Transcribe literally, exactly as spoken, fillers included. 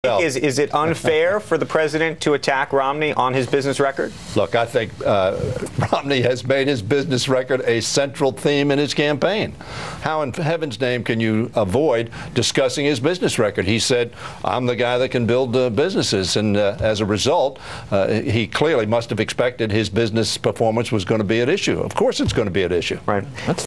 Is, is it unfair for the president to attack Romney on his business record? Look, I think uh, Romney has made his business record a central theme in his campaign. How in heaven's name can you avoid discussing his business record? He said, I'm the guy that can build uh, businesses, and uh, as a result, uh, he clearly must have expected his business performance was going to be at issue. Of course it's going to be at issue. Right. That's